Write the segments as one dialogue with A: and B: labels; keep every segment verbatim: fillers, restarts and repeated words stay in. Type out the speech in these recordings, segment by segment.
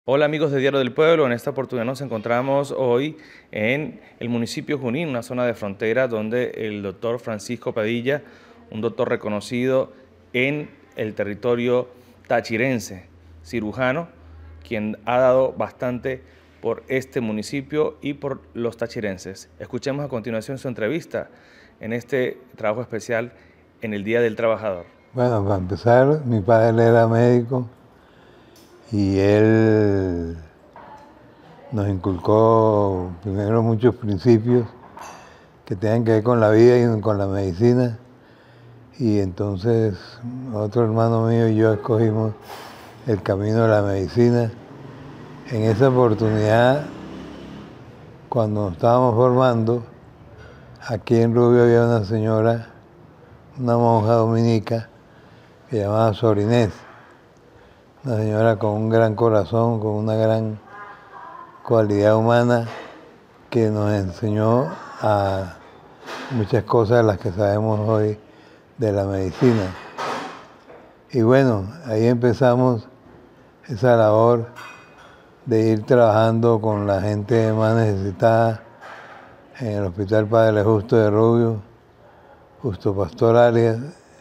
A: Hola amigos de Diario del Pueblo, en esta oportunidad nos encontramos hoy en el municipio Junín, una zona de frontera donde el doctor Francisco Padilla, un doctor reconocido en el territorio tachirense, cirujano, quien ha dado bastante por este municipio y por los tachirenses. Escuchemos a continuación su entrevista en este trabajo especial en el Día del Trabajador.
B: Bueno, para empezar, mi padre era médico y él nos inculcó primero muchos principios que tenían que ver con la vida y con la medicina. Y entonces otro hermano mío y yo escogimos el camino de la medicina. En esa oportunidad, cuando nos estábamos formando, aquí en Rubio había una señora, una monja dominica, que llamaba Sor Inés. Una señora con un gran corazón, con una gran cualidad humana, que nos enseñó a muchas cosas de las que sabemos hoy de la medicina. Y bueno, ahí empezamos esa labor de ir trabajando con la gente más necesitada en el Hospital Padre Justo de Rubio, Justo Pastor Arias,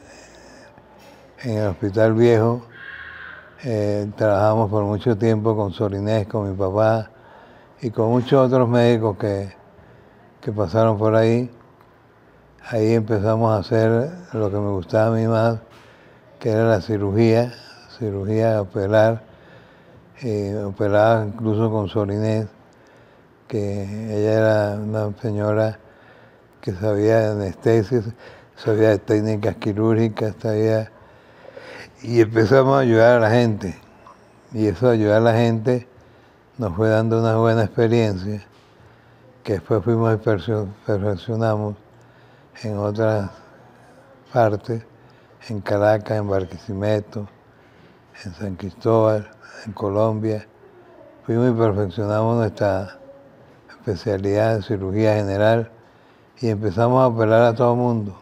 B: en el Hospital Viejo. Eh, trabajamos por mucho tiempo con Sor Inés, con mi papá y con muchos otros médicos que, que pasaron por ahí. Ahí empezamos a hacer lo que me gustaba a mí más, que era la cirugía, cirugía operar. Eh, operaba incluso con Sor Inés, que ella era una señora que sabía de anestesia, sabía de técnicas quirúrgicas, sabía. Y empezamos a ayudar a la gente. Y eso de ayudar a la gente nos fue dando una buena experiencia, que después fuimos y perfeccionamos en otras partes, en Caracas, en Barquisimeto, en San Cristóbal, en Colombia. Fuimos y perfeccionamos nuestra especialidad de cirugía general y empezamos a operar a todo mundo,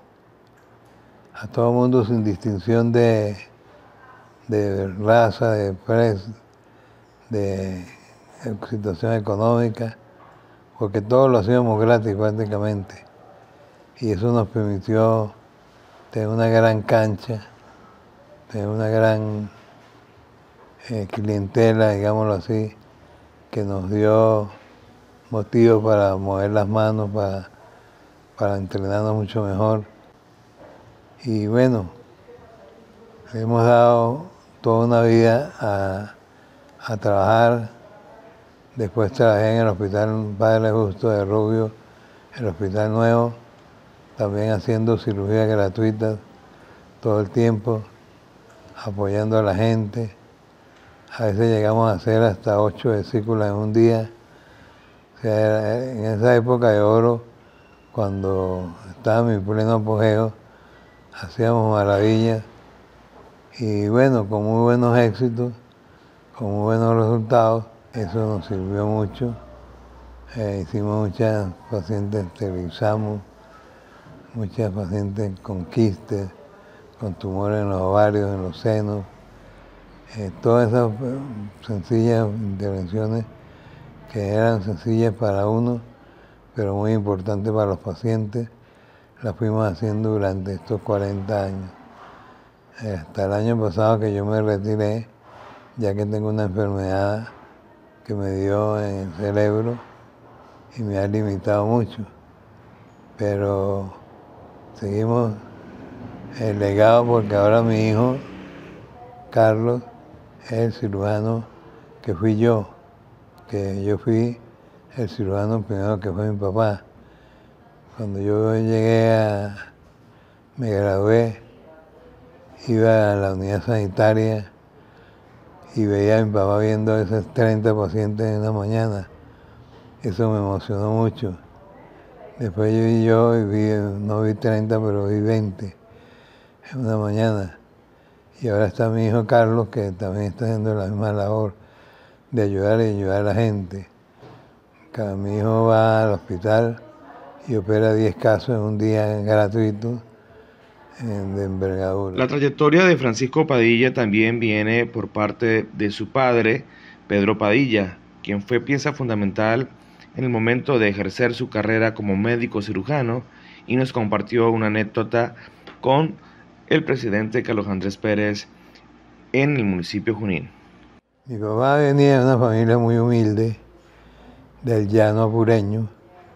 B: a todo mundo sin distinción de, de raza, de precio, de situación económica, porque todo lo hacíamos gratis prácticamente. Y eso nos permitió tener una gran cancha, tener una gran eh, clientela, digámoslo así, que nos dio motivo para mover las manos, para, para entrenarnos mucho mejor. Y bueno, hemos dado toda una vida a, a trabajar. Después trabajé en el Hospital Padre Justo de Rubio, el Hospital Nuevo, también haciendo cirugías gratuitas todo el tiempo, apoyando a la gente. A veces llegamos a hacer hasta ocho vesículas en un día. O sea, en esa época de oro, cuando estaba mi pleno apogeo, hacíamos maravillas. Y bueno, con muy buenos éxitos, con muy buenos resultados, eso nos sirvió mucho. Eh, hicimos muchas pacientes, esterilizamos, muchas pacientes con quistes, con tumores en los ovarios, en los senos. Eh, todas esas eh, sencillas intervenciones que eran sencillas para uno, pero muy importantes para los pacientes, las fuimos haciendo durante estos cuarenta años. Eh, hasta el año pasado que yo me retiré, ya que tengo una enfermedad que me dio en el cerebro y me ha limitado mucho. Pero seguimos el legado porque ahora mi hijo, Carlos, es el cirujano que fui yo, que yo fui el cirujano primero que fue mi papá. Cuando yo llegué a, me gradué, iba a la unidad sanitaria y veía a mi papá viendo a esos treinta pacientes en una mañana. Eso me emocionó mucho. Después yo vi yo y vi, no vi treinta, pero vi veinte en una mañana. Y ahora está mi hijo Carlos, que también está haciendo la misma labor de ayudar y ayudar a la gente. Cada, mi hijo va al hospital y opera diez casos en un día gratuito de envergadura.
A: La trayectoria de Francisco Padilla también viene por parte de su padre, Pedro Padilla, quien fue pieza fundamental en el momento de ejercer su carrera como médico cirujano, y nos compartió una anécdota con el presidente Carlos Andrés Pérez en el municipio Junín.
B: Mi papá venía de una familia muy humilde, del llano apureño,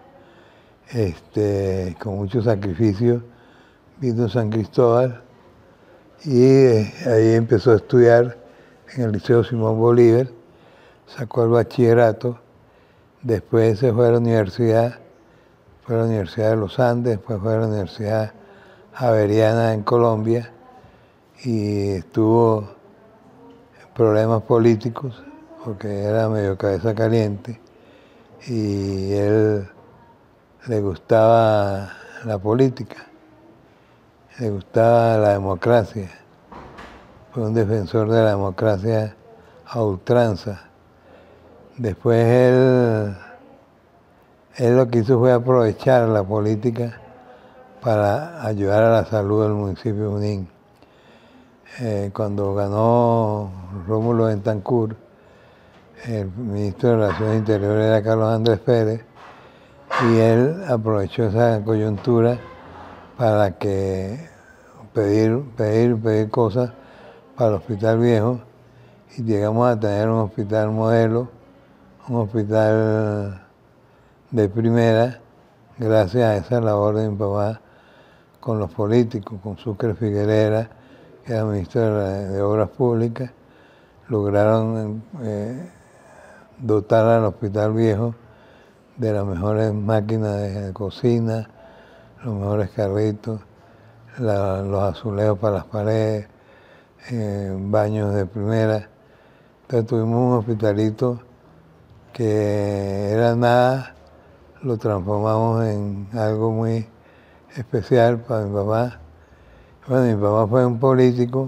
B: este, con mucho sacrificio, vino a San Cristóbal y eh, ahí empezó a estudiar en el Liceo Simón Bolívar, sacó el bachillerato, después se fue a la universidad, fue a la Universidad de los Andes, después fue a la Universidad Javeriana en Colombia y estuvo en problemas políticos porque era medio cabeza caliente y él le gustaba la política, le gustaba la democracia, fue un defensor de la democracia a ultranza. Después él, él lo que hizo fue aprovechar la política para ayudar a la salud del municipio de Junín. Eh, cuando ganó Rómulo Betancourt, el ministro de Relaciones Interiores era Carlos Andrés Pérez, y él aprovechó esa coyuntura para que pedir, pedir, pedir cosas para el Hospital Viejo, y llegamos a tener un hospital modelo, un hospital de primera, gracias a esa labor de mi papá con los políticos, con Sucre Figuerera, que era ministro de, de Obras Públicas, lograron eh, dotar al Hospital Viejo de las mejores máquinas de, de cocina, los mejores carritos, la, los azulejos para las paredes, eh, baños de primera. Entonces tuvimos un hospitalito que era nada, lo transformamos en algo muy especial para mi papá. Bueno, mi papá fue un político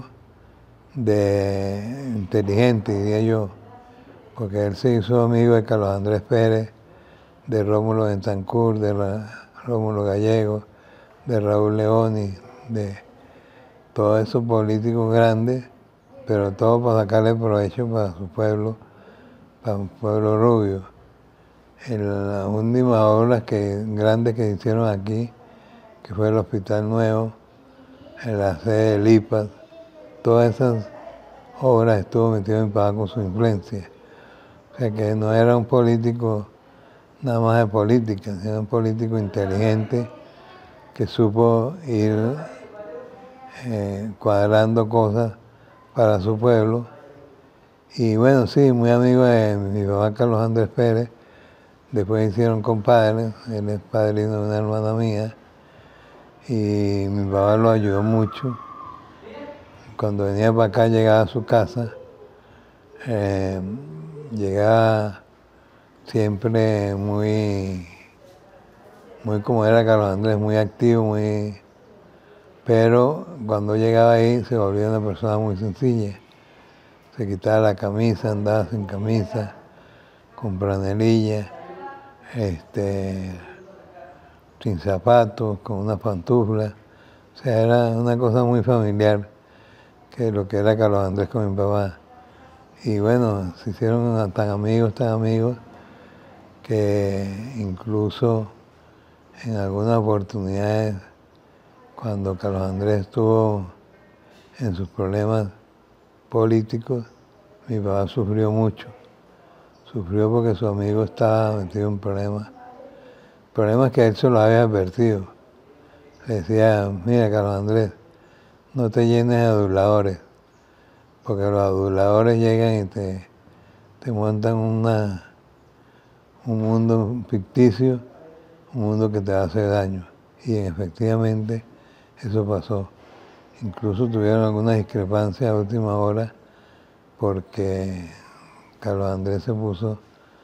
B: de inteligente, diría yo, porque él se hizo amigo de Carlos Andrés Pérez, de Rómulo Betancourt, de la, Rómulo Gallego, de Raúl Leoni, de todos esos políticos grandes, pero todo para sacarle provecho para su pueblo, para un pueblo rubio. En las últimas obras que, grandes que se hicieron aquí, que fue el Hospital Nuevo, en la sede del I P A D, todas esas obras estuvo metido mi papá con su influencia. O sea que no era un político nada más de política, sino un político inteligente que supo ir eh, cuadrando cosas para su pueblo. Y bueno, sí, muy amigo de mi papá Carlos Andrés Pérez. Después hicieron compadres, él es padrino de una hermana mía. Y mi papá lo ayudó mucho. Cuando venía para acá, llegaba a su casa, eh, llegaba siempre muy, muy como era Carlos Andrés, muy activo, muy, pero cuando llegaba ahí se volvía una persona muy sencilla. Se quitaba la camisa, andaba sin camisa, con franelilla, este, sin zapatos, con una pantufla. O sea, era una cosa muy familiar, que lo que era Carlos Andrés con mi papá. Y bueno, se hicieron tan amigos, tan amigos, que incluso en algunas oportunidades, cuando Carlos Andrés estuvo en sus problemas políticos, mi papá sufrió mucho. Sufrió porque su amigo estaba metido en problemas. Problemas que él se los había advertido. Le decía, mira Carlos Andrés, no te llenes de aduladores, porque los aduladores llegan y te, te montan una, un mundo ficticio, un mundo que te va a hacer daño. Y efectivamente eso pasó. Incluso tuvieron algunas discrepancias a última hora porque Carlos Andrés se puso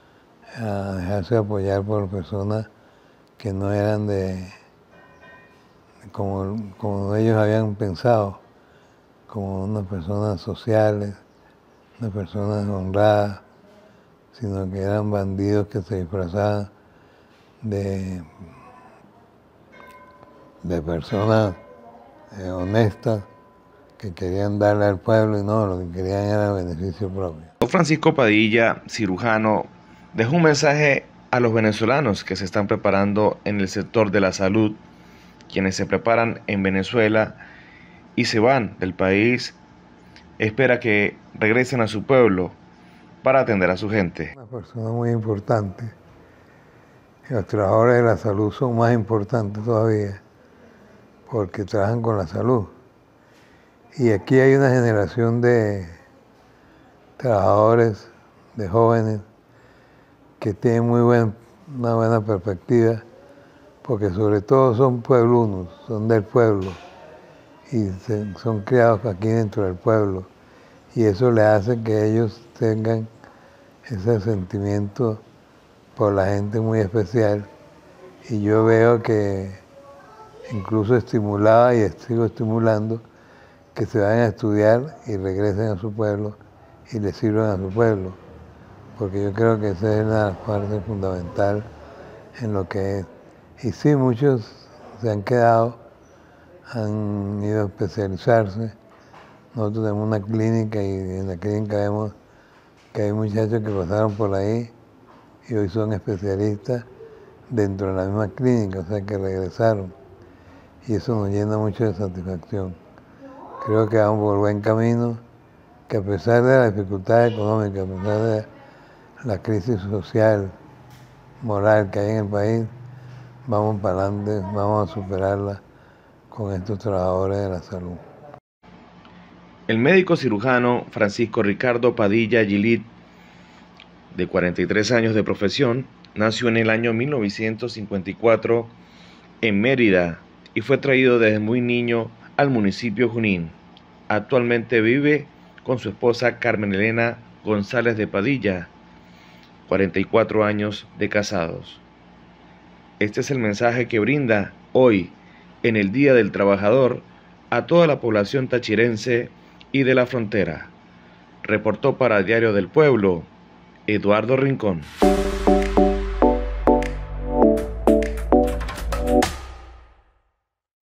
B: a dejarse apoyar por personas que no eran de como, como ellos habían pensado, como unas personas sociales, unas personas honradas, sino que eran bandidos que se disfrazaban de, de personas eh, honestas, que querían darle al pueblo y no, lo que querían era beneficio propio.
A: Francisco Padilla, cirujano, dejó un mensaje a los venezolanos que se están preparando en el sector de la salud, quienes se preparan en Venezuela y se van del país. Espera que regresen a su pueblo para atender a su gente.
B: Una persona muy importante. Los trabajadores de la salud son más importantes todavía porque trabajan con la salud. Y aquí hay una generación de trabajadores, de jóvenes, que tienen muy buen, una buena perspectiva, porque sobre todo son pueblunos, son del pueblo, y se, son criados aquí dentro del pueblo, y eso le hace que ellos tengan ese sentimiento por la gente muy especial, y yo veo que incluso estimulaba y sigo estimulando que se vayan a estudiar y regresen a su pueblo y le sirvan a su pueblo, porque yo creo que esa es la parte fundamental en lo que es. Y sí, muchos se han quedado, han ido a especializarse. Nosotros tenemos una clínica y en la clínica vemos que hay muchachos que pasaron por ahí y hoy son especialistas dentro de la misma clínica, o sea que regresaron. Y eso nos llena mucho de satisfacción. Creo que vamos por buen camino, que a pesar de la dificultad económica, a pesar de la crisis social, moral que hay en el país, vamos para adelante, vamos a superarla con estos trabajadores de la salud.
A: El médico cirujano Francisco Ricardo Padilla Gilit, de cuarenta y tres años de profesión, nació en el año mil novecientos cincuenta y cuatro en Mérida y fue traído desde muy niño al municipio Junín. Actualmente vive con su esposa Carmen Elena González de Padilla, cuarenta y cuatro años de casados. Este es el mensaje que brinda hoy, en el Día del Trabajador, a toda la población tachirense y de la frontera. Reportó para Diario del Pueblo, Eduardo Rincón.